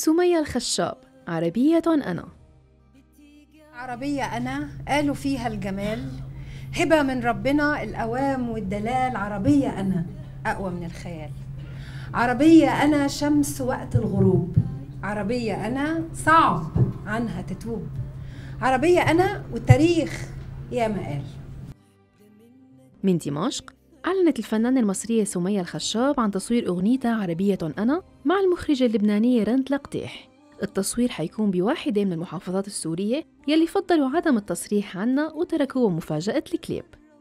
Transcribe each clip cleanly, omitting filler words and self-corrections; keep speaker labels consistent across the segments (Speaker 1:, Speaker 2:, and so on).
Speaker 1: سمية الخشاب، عربية أنا.
Speaker 2: عربية أنا قالوا فيها الجمال، هبة من ربنا الأوام والدلال. عربية أنا أقوى من الخيال. عربية أنا شمس وقت الغروب. عربية أنا صعب عنها تتوب. عربية أنا والتاريخ يا ما قال.
Speaker 1: من دمشق أعلنت الفنانة المصرية سمية الخشاب عن تصوير أغنيتها عربية أنا مع المخرجة اللبنانية رند لقطيح. التصوير حيكون بواحدة من المحافظات السورية يلي فضلوا عدم التصريح عنها وتركوها مفاجأة الكليب.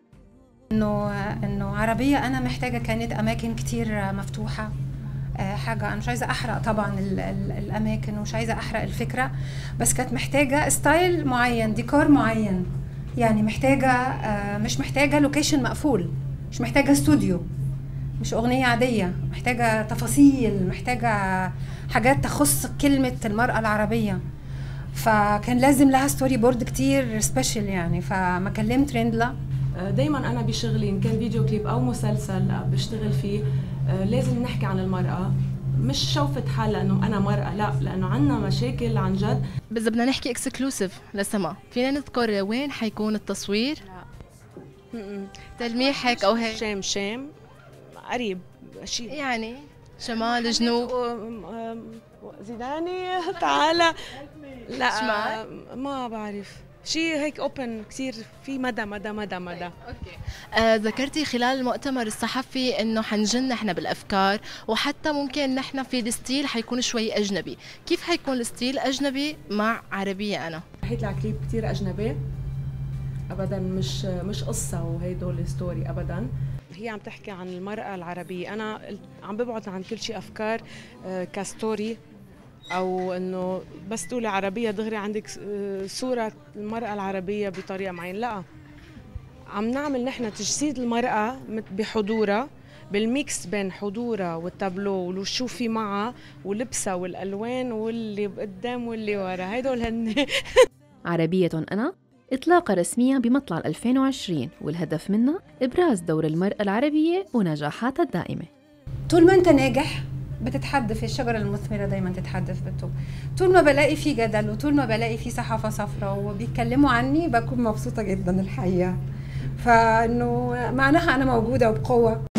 Speaker 2: إنه عربية أنا محتاجة كانت أماكن كتير مفتوحة. حاجة أنا مش عايزة أحرق طبعا الأماكن ومش عايزة أحرق الفكرة، بس كانت محتاجة ستايل معين، ديكور معين، يعني محتاجة مش محتاجة لوكيشن مقفول، مش محتاجة استوديو، مش أغنية عادية، محتاجة تفاصيل، محتاجة حاجات تخص كلمة المرأة العربية. فكان لازم لها ستوري بورد كتير سبيشال يعني. فما كلمت رندلا.
Speaker 3: دايما انا بشغلي ان كان فيديو كليب او مسلسل بشتغل فيه لازم نحكي عن المرأة، مش شوفة حال لانه انا مرأة، لا، لانه عنا مشاكل عن جد.
Speaker 4: بس بدنا نحكي اكسكلوسيف لسما، فينا نذكر وين حيكون التصوير؟ تلميح هيك او هيك؟
Speaker 3: شام قريب شيء
Speaker 4: يعني شمال جنوب
Speaker 3: زيداني تعالى. لا
Speaker 4: شمال؟
Speaker 3: ما بعرف شيء هيك اوبن كثير، في مدى مدى مدى مدى.
Speaker 4: اوكي. ذكرتي خلال المؤتمر الصحفي انه حنجن نحن بالافكار، وحتى ممكن نحن في الستيل حيكون شوي اجنبي. كيف حيكون الستيل اجنبي مع عربيه انا؟
Speaker 3: رح يطلع كليب كثير اجنبي ابدا، مش قصه وهيدول ستوري ابدا. هي عم تحكي عن المرأة العربية، أنا عم ببعد عن كل شيء أفكار كستوري، أو إنه بس تقولي عربية دغري عندك صورة المرأة العربية بطريقة معينة، لا، عم نعمل نحن تجسيد المرأة بحضورها، بالميكس بين حضورها والتابلو وشو في معها ولبسها والألوان واللي قدام واللي ورا، هيدول هن.
Speaker 1: عربية أنا إطلاقة رسمية بمطلع 2020، والهدف منها إبراز دور المرأة العربية ونجاحاتها الدائمة.
Speaker 2: طول ما أنت ناجح بتتحدث، الشجرة المثمرة دايما تتحدث بالطول. طول ما بلاقي في جدل وطول ما بلاقي في صحافة صفراء وبيتكلموا عني بكون مبسوطة جدا الحقيقة. فإنه معناها أنا موجودة وبقوة.